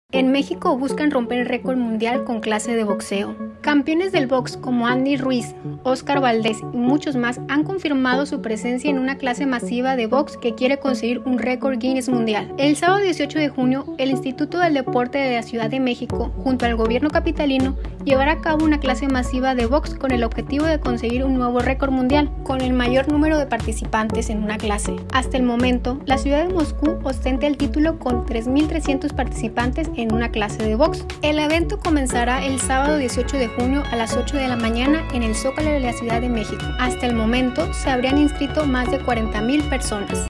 En México buscan romper el récord mundial con clase de boxeo. Campeones del box como Andy Ruiz, Oscar Valdez y muchos más han confirmado su presencia en una clase masiva de box que quiere conseguir un récord Guinness mundial. El sábado 18 de junio, el Instituto del Deporte de la Ciudad de México, junto al gobierno capitalino, llevará a cabo una clase masiva de box con el objetivo de conseguir un nuevo récord mundial, con el mayor número de participantes en una clase. Hasta el momento, la ciudad de Moscú ostenta el título con 3.300 participantes en una clase de box. El evento comenzará el sábado 18 de junio a las 8 de la mañana en el Zócalo de la Ciudad de México. Hasta el momento se habrían inscrito más de 40.000 personas.